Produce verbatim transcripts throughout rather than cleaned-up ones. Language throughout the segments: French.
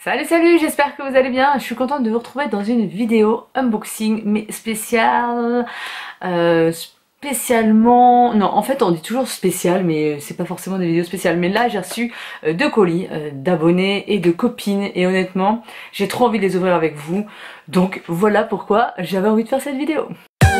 Salut salut, j'espère que vous allez bien. Je suis contente de vous retrouver dans une vidéo unboxing mais spéciale. Euh, spécialement... Non, en fait on dit toujours spécial mais c'est pas forcément des vidéos spéciales. Mais là j'ai reçu euh, deux colis euh, d'abonnés et de copines et honnêtement j'ai trop envie de les ouvrir avec vous. Donc voilà pourquoi j'avais envie de faire cette vidéo.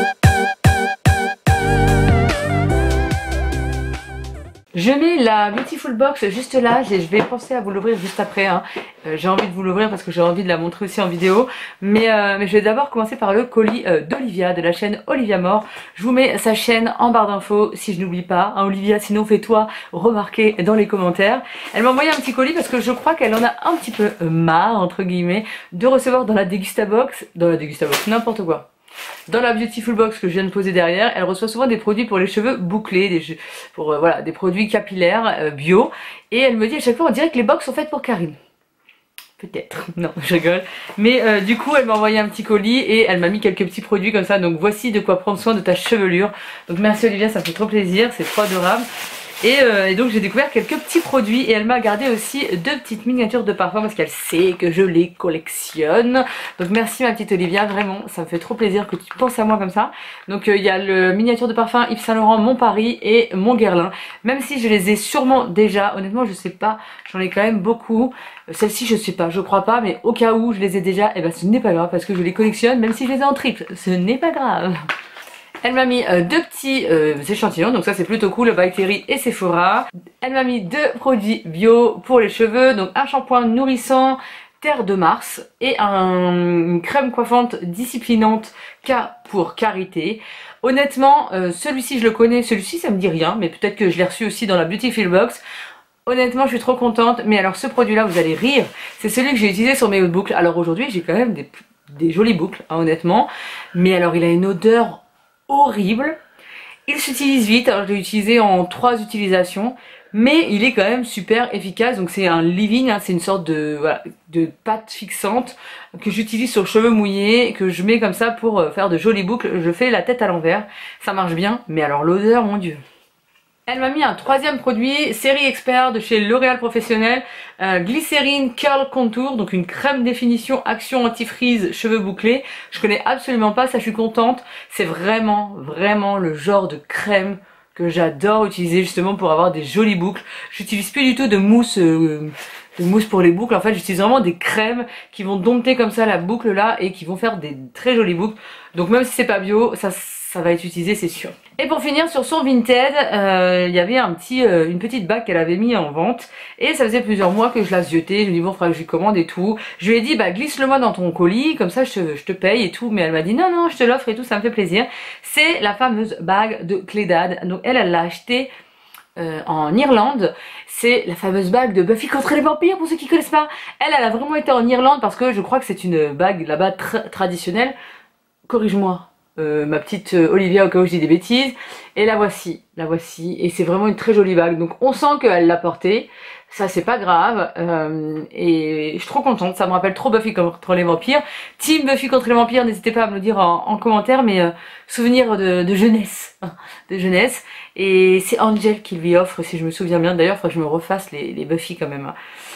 Je mets la Beautiful Box juste là, je vais penser à vous l'ouvrir juste après, hein. euh, j'ai envie de vous l'ouvrir parce que j'ai envie de la montrer aussi en vidéo, mais, euh, mais je vais d'abord commencer par le colis euh, d'Olivia, de la chaîne Olivia More. Je vous mets sa chaîne en barre d'infos si je n'oublie pas, hein, Olivia, sinon fais-toi remarquer dans les commentaires. Elle m'a envoyé un petit colis parce que je crois qu'elle en a un petit peu marre, entre guillemets, de recevoir dans la Degustabox, dans la Degustabox, n'importe quoi. Dans la Beautiful Box que je viens de poser derrière, elle reçoit souvent des produits pour les cheveux bouclés, des, pour, euh, voilà, des produits capillaires euh, bio. Et elle me dit à chaque fois, on dirait que les box sont faites pour Karine. Peut-être, non je rigole. Mais euh, du coup elle m'a envoyé un petit colis et elle m'a mis quelques petits produits comme ça. Donc voici de quoi prendre soin de ta chevelure. Donc merci Olivia, ça me fait trop plaisir, c'est trop adorable. Et, euh, et donc j'ai découvert quelques petits produits et elle m'a gardé aussi deux petites miniatures de parfum parce qu'elle sait que je les collectionne. Donc merci ma petite Olivia, vraiment ça me fait trop plaisir que tu penses à moi comme ça. Donc il euh, y a le miniature de parfum Yves Saint Laurent, Mon Paris et Mon Guerlain. Même si je les ai sûrement déjà, honnêtement je sais pas, j'en ai quand même beaucoup. Celle-ci je sais pas, je crois pas, mais au cas où je les ai déjà, et ben ce n'est pas grave parce que je les collectionne même si je les ai en triple, ce n'est pas grave. Elle m'a mis euh, deux petits euh, échantillons, donc ça c'est plutôt cool, By Terry et Sephora. Elle m'a mis deux produits bio pour les cheveux, donc un shampoing nourrissant Terre de Mars et un, une crème coiffante disciplinante K pour Karité. Honnêtement, euh, celui-ci je le connais, celui-ci ça me dit rien, mais peut-être que je l'ai reçu aussi dans la Beautiful Box. Honnêtement je suis trop contente, mais alors ce produit là vous allez rire, c'est celui que j'ai utilisé sur mes hautes boucles. Alors aujourd'hui j'ai quand même des, des jolies boucles, hein, honnêtement, mais alors il a une odeur horrible. Il s'utilise vite, alors je l'ai utilisé en trois utilisations, mais il est quand même super efficace. Donc c'est un leave-in, hein, c'est une sorte de, voilà, de pâte fixante que j'utilise sur cheveux mouillés, que je mets comme ça pour faire de jolies boucles. Je fais la tête à l'envers, ça marche bien, mais alors l'odeur, mon dieu. Elle m'a mis un troisième produit, série expert de chez L'Oréal Professionnel, euh, Glycérine Curl Contour, donc une crème définition action anti-frizz cheveux bouclés. Je connais absolument pas, ça je suis contente. C'est vraiment, vraiment le genre de crème que j'adore utiliser justement pour avoir des jolies boucles. J'utilise plus du tout de mousse, euh, de mousse pour les boucles. En fait, j'utilise vraiment des crèmes qui vont dompter comme ça la boucle là et qui vont faire des très jolies boucles. Donc même si c'est pas bio, ça ça va être utilisé, c'est sûr. Et pour finir sur son Vinted, euh, il y avait un petit, euh, une petite bague qu'elle avait mis en vente et ça faisait plusieurs mois que je la ziotais. Je lui ai dit bon, il faudra que je lui commande et tout. Je lui ai dit bah glisse-le moi dans ton colis, comme ça je te, je te paye et tout. Mais elle m'a dit non non, je te l'offre et tout, ça me fait plaisir. C'est la fameuse bague de Clédad. Donc elle, elle l'a achetée euh, en Irlande. C'est la fameuse bague de Buffy contre les vampires pour ceux qui connaissent pas. Elle, elle a vraiment été en Irlande parce que je crois que c'est une bague là-bas tra traditionnelle. Corrige-moi. Euh, ma petite euh, Olivia au cas où je dis des bêtises, et la voici, la voici, et c'est vraiment une très jolie bague, donc on sent qu'elle l'a portée, ça c'est pas grave, euh, et je suis trop contente, ça me rappelle trop Buffy contre les vampires. Team Buffy contre les vampires, n'hésitez pas à me le dire en, en commentaire, mais euh, souvenir de, de jeunesse, de jeunesse, et c'est Angel qui lui offre si je me souviens bien, d'ailleurs il faudrait que je me refasse les, les Buffy quand même.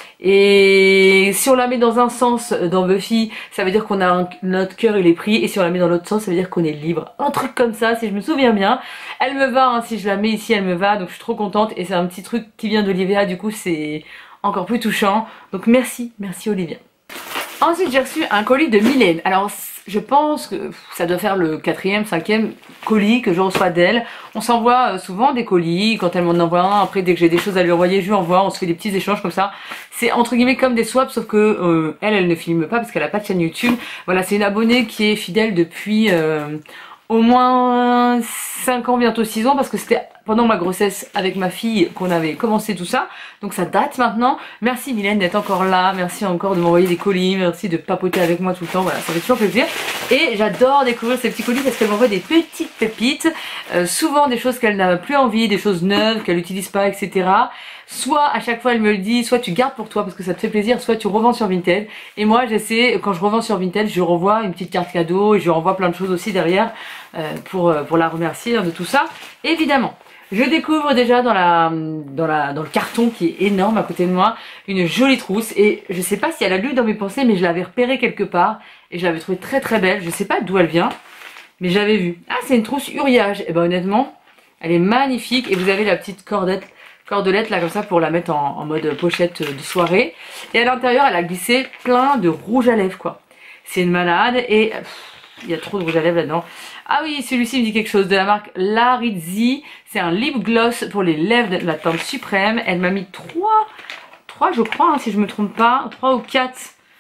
Et si on la met dans un sens dans Buffy, ça veut dire qu'on a un, notre cœur il est pris, et si on la met dans l'autre sens, ça veut dire qu'on est libre. Un truc comme ça, si je me souviens bien. Elle me va, hein, si je la mets ici, elle me va, donc je suis trop contente. Et c'est un petit truc qui vient d'Olivia, du coup c'est encore plus touchant. Donc merci, merci Olivia. Ensuite j'ai reçu un colis de Mylène. Alors je pense que ça doit faire le quatrième, cinquième colis que je reçois d'elle. On s'envoie souvent des colis, quand elle m'en envoie un, après dès que j'ai des choses à lui envoyer, je lui envoie, on se fait des petits échanges comme ça. C'est entre guillemets comme des swaps, sauf que euh, elle, elle ne filme pas parce qu'elle a pas de chaîne YouTube. Voilà, c'est une abonnée qui est fidèle depuis euh, au moins cinq ans, bientôt six ans, parce que c'était pendant ma grossesse avec ma fille qu'on avait commencé tout ça, donc ça date maintenant. Merci Mylène d'être encore là, merci encore de m'envoyer des colis, merci de papoter avec moi tout le temps, voilà, ça fait toujours plaisir. Et j'adore découvrir ces petits colis parce qu'elle m'envoie des petites pépites, euh, souvent des choses qu'elle n'a plus envie, des choses neuves qu'elle n'utilise pas, et cetera. Soit à chaque fois elle me le dit, soit tu gardes pour toi parce que ça te fait plaisir, soit tu revends sur Vinted. Et moi j'essaie, quand je revends sur Vinted, je renvoie une petite carte cadeau et je renvoie plein de choses aussi derrière euh, pour, pour la remercier de tout ça, évidemment. Je découvre déjà dans la, dans la, dans le carton qui est énorme à côté de moi, une jolie trousse. Et je sais pas si elle a lu dans mes pensées, mais je l'avais repérée quelque part. Et je l'avais trouvée très très belle. Je sais pas d'où elle vient, mais j'avais vu. Ah, c'est une trousse Uriage. Et ben honnêtement, elle est magnifique. Et vous avez la petite cordette, cordelette là comme ça pour la mettre en, en mode pochette de soirée. Et à l'intérieur, elle a glissé plein de rouge à lèvres quoi. C'est une malade et pff, il y a trop de rouge à lèvres là-dedans. Ah oui, celui-ci me dit quelque chose de la marque Larizzi. C'est un lip gloss pour les lèvres de la teinte suprême. Elle m'a mis trois, trois je crois, hein, si je me trompe pas, trois ou quatre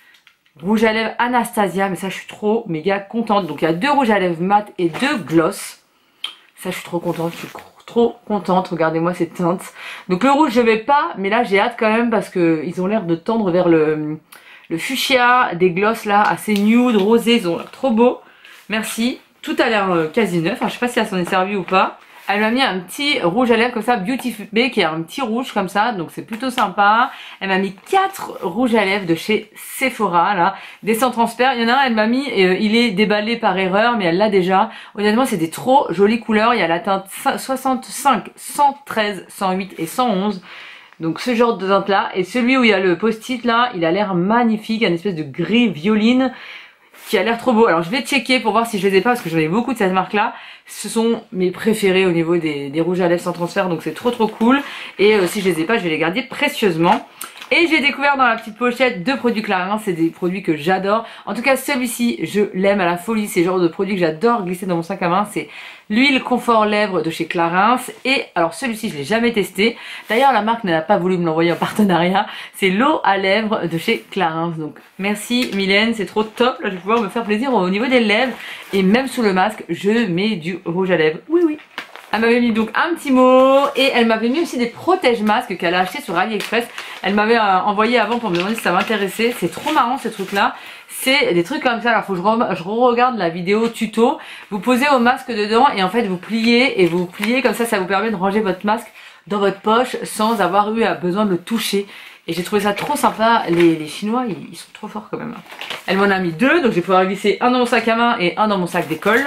rouges à lèvres Anastasia. Mais ça, je suis trop méga contente. Donc il y a deux rouges à lèvres mat et deux gloss. Ça, je suis trop contente. Je suis trop contente. Regardez-moi ces teintes. Donc le rouge, je vais pas, mais là, j'ai hâte quand même parce que ils ont l'air de tendre vers le, le fuchsia des gloss là, assez nude, rosé. Ils ont l'air trop beaux. Merci. Tout a l'air euh, quasi neuf, enfin, je sais pas si elle s'en est servie ou pas. Elle m'a mis un petit rouge à lèvres comme ça, Beauty Bay, qui est un petit rouge comme ça, donc c'est plutôt sympa. Elle m'a mis quatre rouges à lèvres de chez Sephora, là, des sans transfert. Il y en a un, elle m'a mis, euh, il est déballé par erreur, mais elle l'a déjà. Honnêtement, c'est des trop jolies couleurs. Il y a la teinte soixante-cinq, cent treize, cent huit et cent onze. Donc ce genre de teinte là. Et celui où il y a le post-it là, il a l'air magnifique, un espèce de gris violine, qui a l'air trop beau. Alors je vais checker pour voir si je les ai pas parce que j'en ai beaucoup de cette marque là. Ce sont mes préférés au niveau des, des rouges à lèvres sans transfert, donc c'est trop trop cool. Et euh, si je les ai pas, je vais les garder précieusement. Et j'ai découvert dans la petite pochette deux produits Clarins, c'est des produits que j'adore. En tout cas celui-ci, je l'aime à la folie, c'est le genre de produit que j'adore glisser dans mon sac à main. C'est l'huile confort lèvres de chez Clarins. Et alors celui-ci, je l'ai jamais testé. D'ailleurs la marque n'a pas voulu me l'envoyer en partenariat. C'est l'eau à lèvres de chez Clarins. Donc merci Mylène, c'est trop top. Là je vais pouvoir me faire plaisir au niveau des lèvres. Et même sous le masque, je mets du rouge à lèvres. Oui oui. Elle m'avait mis donc un petit mot et elle m'avait mis aussi des protège-masques qu'elle a acheté sur AliExpress. Elle m'avait euh, envoyé avant pour me demander si ça m'intéressait. C'est trop marrant ces trucs là. C'est des trucs comme ça. Alors faut que je, re je re regarde la vidéo tuto. Vous posez vos masques dedans et en fait vous pliez et vous pliez comme ça. Ça vous permet de ranger votre masque dans votre poche sans avoir eu besoin de le toucher. Et j'ai trouvé ça trop sympa. Les, les Chinois ils, ils sont trop forts quand même. Elle m'en a mis deux, donc je vais pouvoir glisser un dans mon sac à main et un dans mon sac d'école.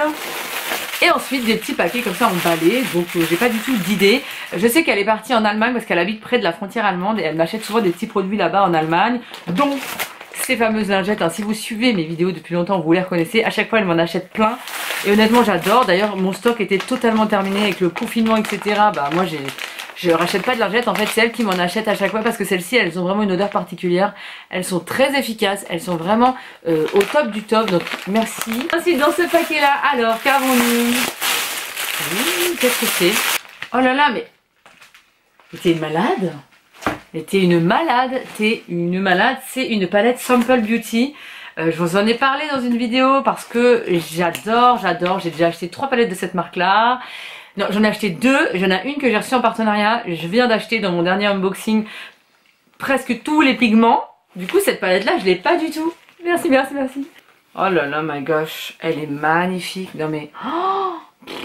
Et ensuite des petits paquets comme ça emballés, donc euh, j'ai pas du tout d'idée. Je sais qu'elle est partie en Allemagne parce qu'elle habite près de la frontière allemande et elle m'achète souvent des petits produits là-bas en Allemagne, dont ces fameuses lingettes. Hein. Si vous suivez mes vidéos depuis longtemps, vous les reconnaissez. À chaque fois elle m'en achète plein et honnêtement j'adore. D'ailleurs mon stock était totalement terminé avec le confinement et cetera. Bah moi j'ai... Je rachète pas de lingettes, en fait c'est elle qui m'en achète à chaque fois parce que celles-ci elles ont vraiment une odeur particulière. Elles sont très efficaces, elles sont vraiment euh, au top du top, donc merci. Ensuite dans ce paquet là, alors qu'avons-nous? Oui, qu'est-ce que c'est? Oh là là, mais t'es une malade? Mais t'es une malade, t'es une malade, c'est une palette Simple Beauty. Euh, je vous en ai parlé dans une vidéo parce que j'adore, j'adore, j'ai déjà acheté trois palettes de cette marque là. Non, j'en ai acheté deux, j'en ai une que j'ai reçue en partenariat, je viens d'acheter dans mon dernier unboxing presque tous les pigments. Du coup cette palette là je l'ai pas du tout. Merci, merci, merci. Oh là là, my gosh, elle est magnifique. Non mais... Oh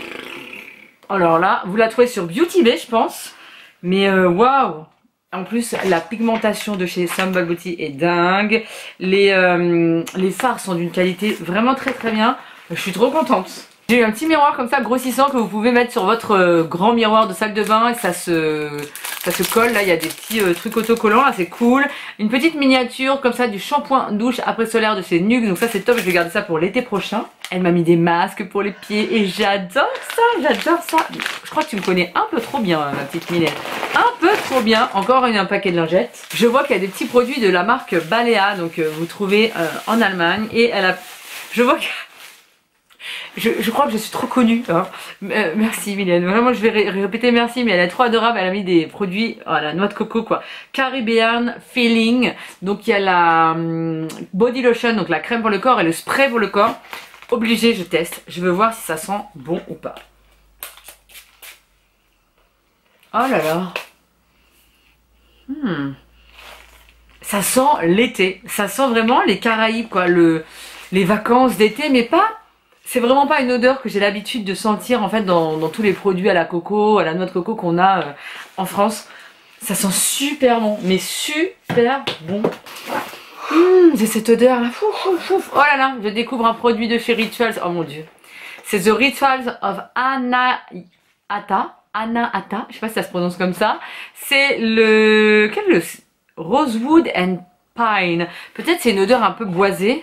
alors là, vous la trouvez sur Beauty Bay je pense. Mais waouh wow. En plus la pigmentation de chez Simple Beauty est dingue. Les, euh, les fards sont d'une qualité vraiment très très bien. Je suis trop contente. J'ai eu un petit miroir comme ça grossissant que vous pouvez mettre sur votre euh, grand miroir de salle de bain et ça se, ça se colle. Là il y a des petits euh, trucs autocollants, là c'est cool. Une petite miniature comme ça du shampoing douche après solaire de chez Nuxe, donc ça c'est top, je vais garder ça pour l'été prochain. Elle m'a mis des masques pour les pieds et j'adore ça, j'adore ça. Je crois que tu me connais un peu trop bien ma petite Mylène, un peu trop bien. Encore une, un paquet de lingettes. Je vois qu'il y a des petits produits de la marque Balea, donc euh, vous trouvez euh, en Allemagne et elle a... Je vois que... Je, je crois que je suis trop connue. Hein. Euh, merci Mylène. Vraiment, je vais ré répéter merci, mais elle est trop adorable. Elle a mis des produits à oh, la noix de coco, quoi. Caribbean Feeling. Donc, il y a la hum, body lotion, donc la crème pour le corps et le spray pour le corps. Obligé, je teste. Je veux voir si ça sent bon ou pas. Oh là là. Hmm. Ça sent l'été. Ça sent vraiment les Caraïbes, quoi. Le, les vacances d'été, mais pas... C'est vraiment pas une odeur que j'ai l'habitude de sentir en fait dans, dans tous les produits à la coco, à la noix de coco qu'on a euh, en France. Ça sent super bon, mais super bon. Mmh, j'ai cette odeur là. Fouf, fouf, fouf. Oh là là, je découvre un produit de chez Rituals. Oh mon dieu. C'est The Rituals of Anahata. Anahata, je sais pas si ça se prononce comme ça. C'est le... Quel est le... Rosewood and Pine. Peut-être c'est une odeur un peu boisée.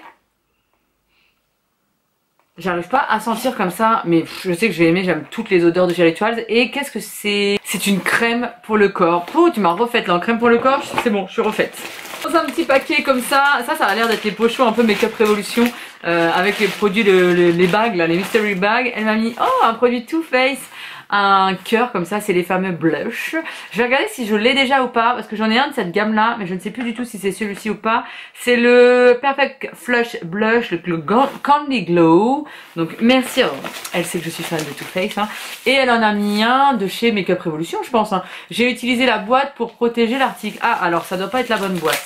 J'arrive pas à sentir comme ça, mais je sais que je vais aimer, j'aime toutes les odeurs de chez Rituals. Et qu'est-ce que c'est? C'est une crème pour le corps. Oh, tu m'as refaite là en crème pour le corps, c'est bon, je suis refaite. Dans un petit paquet comme ça, ça, ça a l'air d'être les pochons un peu Make-up Révolution, euh, avec les produits, le, le, les bagues là, les mystery bags. Elle m'a mis, oh, un produit Too Faced, un cœur comme ça, c'est les fameux blush. Je vais regarder si je l'ai déjà ou pas, parce que j'en ai un de cette gamme là, mais je ne sais plus du tout si c'est celui-ci ou pas. C'est le Perfect Flush Blush, le, le Candy Glow. Donc merci, oh, elle sait que je suis fan de Too Faced, hein. Et elle en a mis un de chez Make-up Révolution, je pense, hein. J'ai utilisé la boîte pour protéger l'article. Ah, alors ça doit pas être la bonne boîte.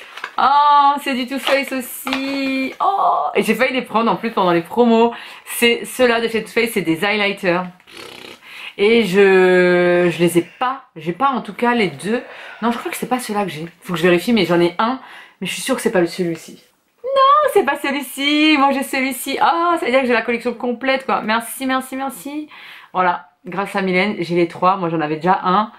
Oh, c'est du Too Faced aussi. Oh, et j'ai failli les prendre en plus pendant les promos. C'est ceux-là de chez Too Faced, c'est des highlighters. Et je je les ai pas, j'ai pas en tout cas les deux. Non, je crois que c'est pas ceux-là que j'ai. Faut que je vérifie, mais j'en ai un. Mais je suis sûre que c'est pas celui-ci. Non, c'est pas celui-ci. Moi j'ai celui-ci. Ah, oh, ça veut dire que j'ai la collection complète quoi. Merci, merci, merci. Voilà, grâce à Mylène, j'ai les trois. Moi j'en avais déjà un.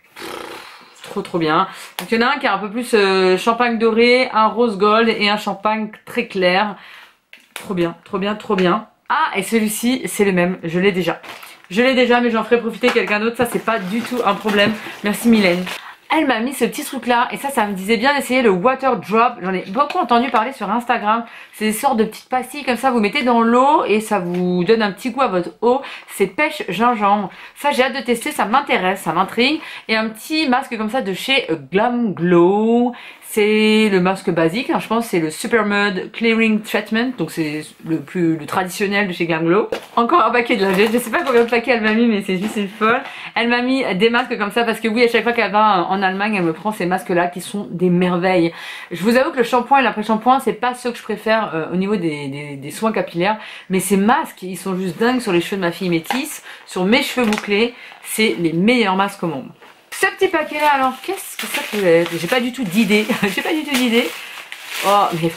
Pff, trop trop bien. Donc il y en a un qui est un peu plus euh, champagne doré, un rose gold et un champagne très clair. Trop bien, trop bien, trop bien. Ah, et celui-ci, c'est le même. Je l'ai déjà. Je l'ai déjà, mais j'en ferai profiter quelqu'un d'autre. Ça, c'est pas du tout un problème. Merci Mylène. Elle m'a mis ce petit truc là. Et ça, ça me disait bien d'essayer le Water Drop. J'en ai beaucoup entendu parler sur Instagram. C'est des sortes de petites pastilles comme ça. Vous mettez dans l'eau et ça vous donne un petit goût à votre eau. C'est pêche gingembre. Ça, j'ai hâte de tester. Ça m'intéresse, ça m'intrigue. Et un petit masque comme ça de chez Glam Glow. C'est le masque basique, hein, je pense c'est le Supermud Clearing Treatment, donc c'est le plus le traditionnel de chez Glam Glow. Encore un paquet de lingettes, je sais pas combien de paquets elle m'a mis mais c'est juste une folle. Elle m'a mis des masques comme ça parce que oui, à chaque fois qu'elle va en Allemagne, elle me prend ces masques là qui sont des merveilles. Je vous avoue que le shampoing et l'après-shampoing c'est pas ceux que je préfère euh, au niveau des, des, des soins capillaires, mais ces masques ils sont juste dingues sur les cheveux de ma fille métisse, sur mes cheveux bouclés, c'est les meilleurs masques au monde. Ce petit paquet là, alors qu'est-ce que ça peut être? J'ai pas du tout d'idée. J'ai pas du tout d'idée. Oh, mais.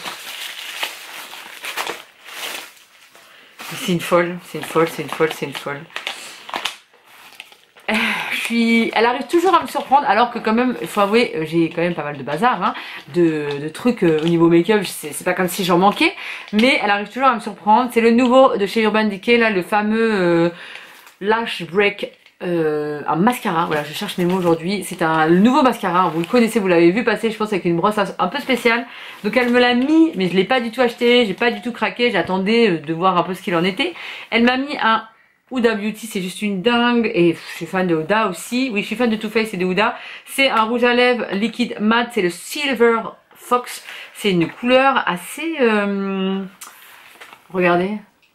C'est une folle, c'est une folle, c'est une folle, c'est une folle. Je suis... Elle arrive toujours à me surprendre, alors que quand même, il faut avouer, j'ai quand même pas mal de bazar, hein, de, de trucs euh, au niveau make-up, c'est pas comme si j'en manquais, mais elle arrive toujours à me surprendre. C'est le nouveau de chez Urban Decay, là, le fameux euh, Lash Break. Euh, un mascara, voilà je cherche mes mots aujourd'hui, c'est un nouveau mascara, vous le connaissez, vous l'avez vu passer je pense avec une brosse un peu spéciale, donc elle me l'a mis mais je l'ai pas du tout acheté, j'ai pas du tout craqué, j'attendais de voir un peu ce qu'il en était. Elle m'a mis un Huda Beauty, c'est juste une dingue et je suis fan de Huda aussi, oui je suis fan de Too Faced et de Huda. C'est un rouge à lèvres liquide mat, c'est le Silver Fox, c'est une couleur assez euh... regardez.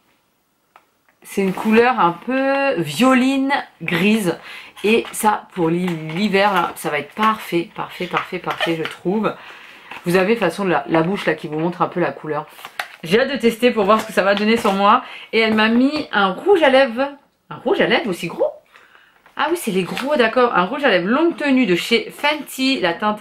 C'est une couleur un peu violine grise. Et ça, pour l'hiver, ça va être parfait, parfait, parfait, parfait, je trouve. Vous avez de toute façon la, la bouche là qui vous montre un peu la couleur. J'ai hâte de tester pour voir ce que ça va donner sur moi. Et elle m'a mis un rouge à lèvres. Un rouge à lèvres aussi gros? Ah oui, c'est les gros, d'accord. Un rouge à lèvres longue tenue de chez Fenty, la teinte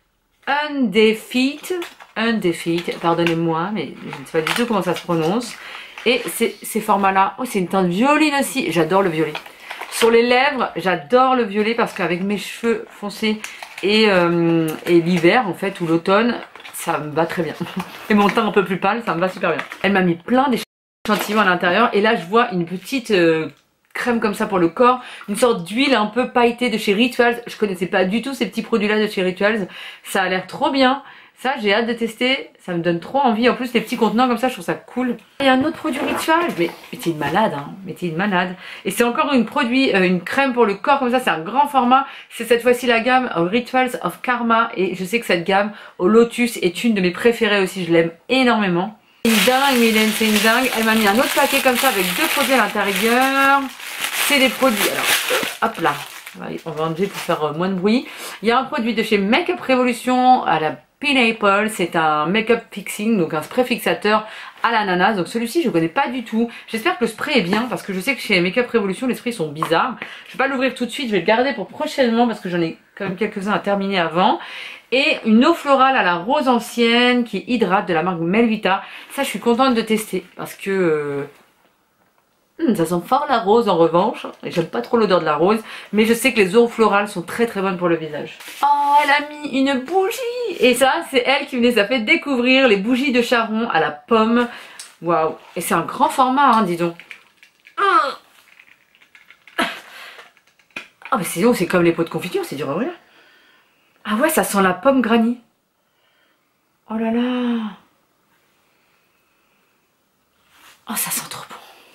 Undefeat. Undefeat, pardonnez-moi, mais je ne sais pas du tout comment ça se prononce. Et ces formats-là, oh, c'est une teinte violine aussi. J'adore le violet. Sur les lèvres, j'adore le violet parce qu'avec mes cheveux foncés et, euh, et l'hiver, en fait, ou l'automne, ça me va très bien. Et mon teint un peu plus pâle, ça me va super bien. Elle m'a mis plein d'échantillons à l'intérieur. Et là, je vois une petite euh, crème comme ça pour le corps. Une sorte d'huile un peu pailletée de chez Rituals. Je connaissais pas du tout ces petits produits-là de chez Rituals. Ça a l'air trop bien. Ça, j'ai hâte de tester, ça me donne trop envie. En plus, les petits contenants comme ça, je trouve ça cool. Il y a un autre produit Rituals, mais, mais t'es une malade, hein. Mais t'es une malade. Et c'est encore une produit, euh, une crème pour le corps comme ça, c'est un grand format. C'est cette fois-ci la gamme Rituals of Karma. Et je sais que cette gamme au Lotus est une de mes préférées aussi, je l'aime énormément. C'est une dingue, Mylène, c'est une dingue. Elle m'a mis un autre paquet comme ça avec deux produits à l'intérieur. C'est des produits, alors, hop là. On va enlever pour faire moins de bruit. Il y a un produit de chez Make-up Révolution à la Pineapple, c'est un make-up fixing, donc un spray fixateur à l'ananas. Donc celui-ci je ne connais pas du tout. J'espère que le spray est bien parce que je sais que chez Make-up Révolution les sprays sont bizarres. Je vais pas l'ouvrir tout de suite, je vais le garder pour prochainement parce que j'en ai quand même quelques-uns à terminer avant. Et une eau florale à la rose ancienne qui hydrate de la marque Melvita. Ça je suis contente de tester parce que... Euh... Hum, ça sent fort la rose en revanche. Et j'aime pas trop l'odeur de la rose. Mais je sais que les eaux florales sont très très bonnes pour le visage. Oh, elle a mis une bougie. Et ça, c'est elle qui me les a fait découvrir. Les bougies de Charon à la pomme. Waouh. Et c'est un grand format, hein, dis donc. Ah, mais sinon, c'est comme les pots de confiture, c'est dur à ouvrir. Ah ouais, ça sent la pomme granny. Oh là là. Oh, ça sent trop bon.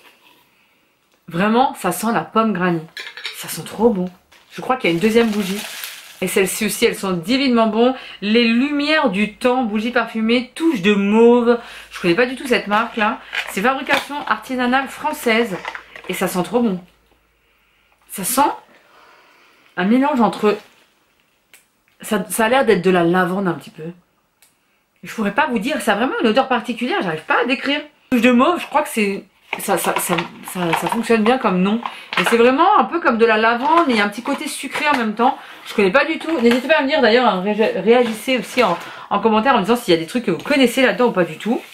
Vraiment, ça sent la pomme granny. Ça sent trop bon. Je crois qu'il y a une deuxième bougie. Et celles-ci aussi, elles sont divinement bonnes. Les lumières du temps, bougies parfumées, touche de mauve. Je connais pas du tout cette marque là. C'est fabrication artisanale française. Et ça sent trop bon. Ça sent un mélange entre... Ça, ça a l'air d'être de la lavande un petit peu. Je pourrais pas vous dire, ça a vraiment une odeur particulière, j'arrive pas à décrire. Touche de mauve, je crois que c'est... Ça, ça, ça, ça, ça fonctionne bien comme nom. Et c'est vraiment un peu comme de la lavande, mais il y a un petit côté sucré en même temps. Je connais pas du tout. N'hésitez pas à me dire d'ailleurs, hein, réagissez aussi en, en commentaire en me disant s'il y a des trucs que vous connaissez là-dedans ou pas du tout.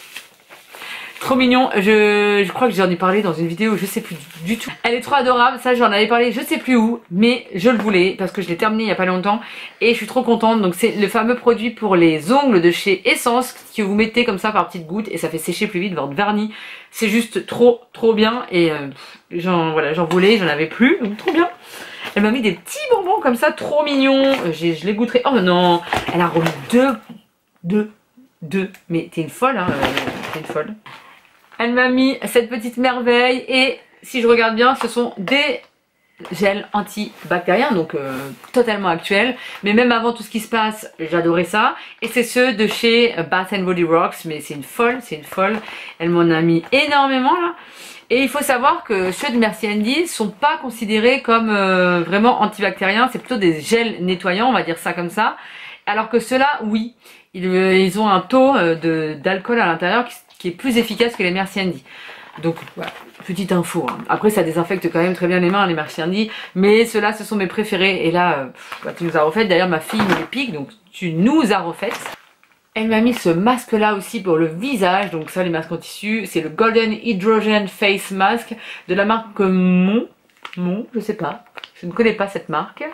Trop mignon, je, je crois que j'en ai parlé dans une vidéo, je sais plus du, du tout. Elle est trop adorable, ça j'en avais parlé je sais plus où, mais je le voulais parce que je l'ai terminé il y a pas longtemps et je suis trop contente. Donc c'est le fameux produit pour les ongles de chez Essence que vous mettez comme ça par petites gouttes et ça fait sécher plus vite votre vernis. C'est juste trop trop bien et euh, j'en voilà, j'en voulais, j'en avais plus, donc trop bien. Elle m'a mis des petits bonbons comme ça, trop mignons, je les goûterai. Oh non, elle a remis deux, deux, deux, mais t'es une folle hein, euh, t'es une folle. Elle m'a mis cette petite merveille et si je regarde bien ce sont des gels antibactériens donc euh, totalement actuels, mais même avant tout ce qui se passe j'adorais ça et c'est ceux de chez Bath and Body Works, mais c'est une folle, c'est une folle, elle m'en a mis énormément là. Et il faut savoir que ceux de Merci Handy sont pas considérés comme euh, vraiment antibactériens, c'est plutôt des gels nettoyants, on va dire ça comme ça, alors que ceux-là oui, ils, euh, ils ont un taux euh, de d'alcool à l'intérieur qui qui est plus efficace que les Merci Handy. Donc voilà, petite info. Hein. Après ça désinfecte quand même très bien les mains les Merci Handy, mais ceux-là ce sont mes préférés. Et là, euh, bah, tu nous as refait. D'ailleurs ma fille me les pique, donc tu nous as refait. Elle m'a mis ce masque là aussi pour le visage. Donc ça les masques en tissu, c'est le Golden Hydrogen Face Mask de la marque Mon. Mon, je sais pas. Je ne connais pas cette marque.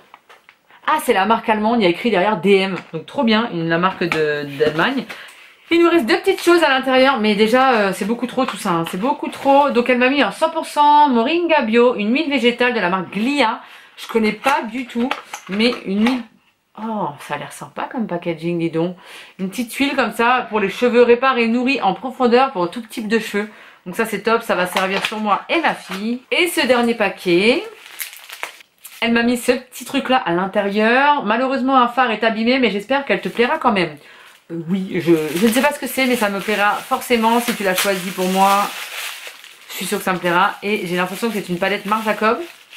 Ah c'est la marque allemande, il y a écrit derrière D M. Donc trop bien, une, la marque d'Allemagne. Il nous reste deux petites choses à l'intérieur, mais déjà euh, c'est beaucoup trop tout ça, hein. C'est beaucoup trop. Donc elle m'a mis un cent pour cent Moringa Bio, une huile végétale de la marque Glia. Je connais pas du tout, mais une huile... Oh, ça a l'air sympa comme packaging, dis donc. Une petite huile comme ça pour les cheveux réparés, nourris en profondeur pour tout type de cheveux. Donc ça c'est top, ça va servir sur moi et ma fille. Et ce dernier paquet... Elle m'a mis ce petit truc là à l'intérieur. Malheureusement un phare est abîmé, mais j'espère qu'elle te plaira quand même. Oui, je, je ne sais pas ce que c'est, mais ça me plaira forcément si tu l'as choisi pour moi. Je suis sûre que ça me plaira. Et j'ai l'impression que c'est une palette Marc Jacob.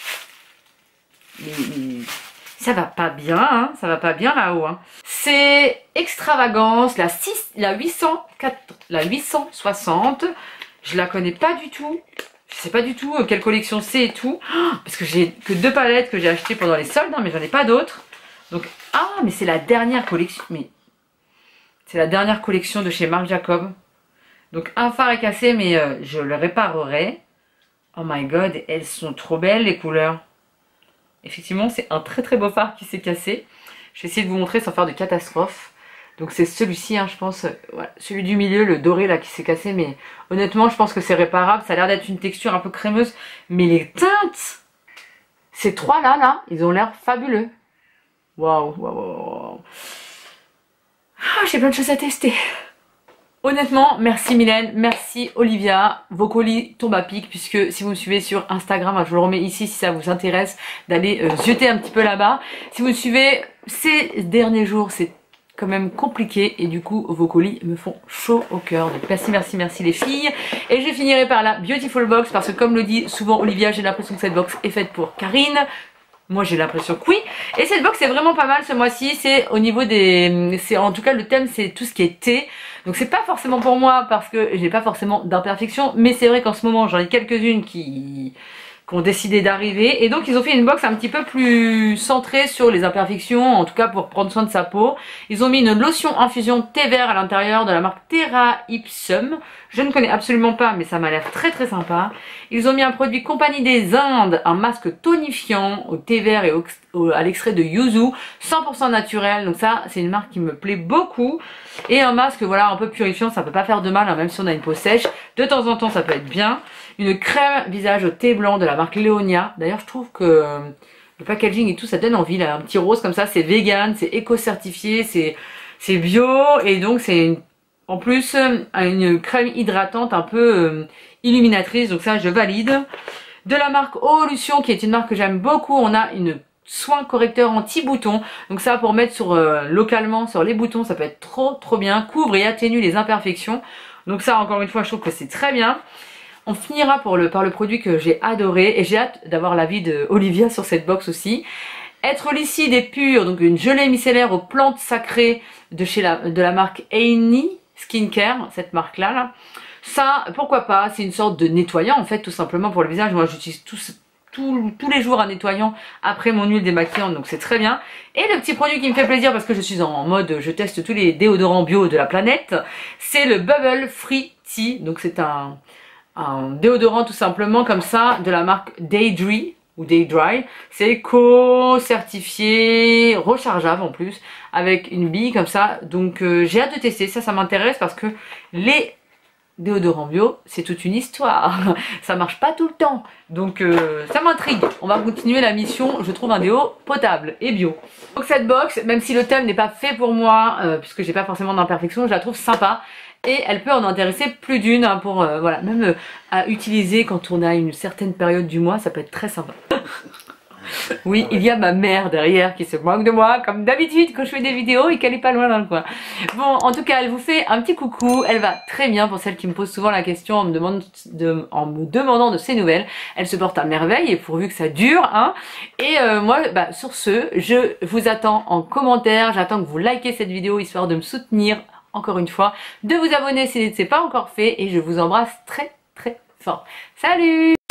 Mais, mais ça va pas bien, hein, ça va pas bien là-haut. Hein. C'est Extravagance, la, six, la, huit cent quatre, la huit cent soixante. Je la connais pas du tout. Je sais pas du tout quelle collection c'est et tout. Oh, parce que j'ai que deux palettes que j'ai achetées pendant les soldes, hein, mais j'en ai pas d'autres. Donc, ah, mais c'est la dernière collection. Mais... C'est la dernière collection de chez Marc Jacob. Donc un phare est cassé, mais euh, je le réparerai. Oh my god, elles sont trop belles les couleurs. Effectivement, c'est un très très beau phare qui s'est cassé. Je vais essayer de vous montrer sans faire de catastrophe. Donc c'est celui-ci, hein, je pense. Euh, voilà, celui du milieu, le doré là qui s'est cassé. Mais honnêtement, je pense que c'est réparable. Ça a l'air d'être une texture un peu crémeuse. Mais les teintes, ces trois là, là, ils ont l'air fabuleux. Waouh, waouh, waouh. Ah, j'ai plein de choses à tester. Honnêtement, merci Mylène, merci Olivia. Vos colis tombent à pic puisque si vous me suivez sur Instagram, je vous le remets ici si ça vous intéresse d'aller euh, jeter un petit peu là-bas. Si vous me suivez ces derniers jours, c'est quand même compliqué et du coup vos colis me font chaud au cœur. Donc merci, merci, merci les filles. Et je finirai par la Beautiful Box parce que comme le dit souvent Olivia, j'ai l'impression que cette box est faite pour Karine. Moi j'ai l'impression que oui. Et cette box est vraiment pas mal ce mois-ci. C'est au niveau des... c'est en tout cas le thème c'est tout ce qui est thé. Donc c'est pas forcément pour moi parce que j'ai pas forcément d'imperfection. Mais c'est vrai qu'en ce moment j'en ai quelques-unes qui... qui ont décidé d'arriver. Et donc ils ont fait une box un petit peu plus centrée sur les imperfections, en tout cas pour prendre soin de sa peau. Ils ont mis une lotion infusion thé vert à l'intérieur de la marque Terra Ipsum. Je ne connais absolument pas, mais ça m'a l'air très très sympa. Ils ont mis un produit Compagnie des Indes, un masque tonifiant au thé vert et au, au, à l'extrait de yuzu, cent pour cent naturel. Donc ça, c'est une marque qui me plaît beaucoup. Et un masque, voilà, un peu purifiant, ça peut pas faire de mal, hein, même si on a une peau sèche. De temps en temps, ça peut être bien. Une crème visage au thé blanc de la marque Léonia. D'ailleurs, je trouve que le packaging et tout, ça donne envie, là. Un petit rose comme ça, c'est vegan, c'est éco-certifié, c'est bio. Et donc, c'est une en plus, une crème hydratante un peu euh, illuminatrice, donc ça je valide. De la marque Eau-Lution, qui est une marque que j'aime beaucoup, on a une soin correcteur anti-boutons. Donc ça pour mettre sur euh, localement sur les boutons, ça peut être trop trop bien. Couvre et atténue les imperfections. Donc ça encore une fois, je trouve que c'est très bien. On finira pour le, par le produit que j'ai adoré et j'ai hâte d'avoir l'avis de Olivia sur cette box aussi. Être lucide et pur, donc une gelée micellaire aux plantes sacrées de chez la, de la marque Aini Skincare, cette marque là, là. Ça, pourquoi pas, c'est une sorte de nettoyant en fait, tout simplement pour le visage. Moi j'utilise tous, tous, tous les jours un nettoyant après mon huile démaquillante, donc c'est très bien. Et le petit produit qui me fait plaisir parce que je suis en mode, je teste tous les déodorants bio de la planète, c'est le Bubble Free Tea. Donc c'est un, un déodorant tout simplement comme ça de la marque Daydry ou Day Dry. C'est éco-certifié, rechargeable en plus, avec une bille comme ça. Donc euh, j'ai hâte de tester, ça, ça m'intéresse parce que les déodorants bio, c'est toute une histoire. Ça marche pas tout le temps. Donc euh, ça m'intrigue. On va continuer la mission, je trouve un déo potable et bio. Donc cette box, même si le thème n'est pas fait pour moi, euh, puisque j'ai pas forcément d'imperfection, je la trouve sympa. Et elle peut en intéresser plus d'une hein, pour, euh, voilà, même euh, à utiliser quand on a une certaine période du mois, ça peut être très sympa. Oui, il y a ma mère derrière qui se moque de moi, comme d'habitude quand je fais des vidéos et qu'elle est pas loin dans le coin. Bon, en tout cas, elle vous fait un petit coucou. Elle va très bien pour celles qui me posent souvent la question en me, demande de, en me demandant de ses nouvelles. Elle se porte à merveille et pourvu que ça dure, hein. Et euh, moi, bah, sur ce, je vous attends en commentaire. J'attends que vous likez cette vidéo histoire de me soutenir. Encore une fois, de vous abonner si ce n'est pas encore fait et je vous embrasse très très fort. Salut!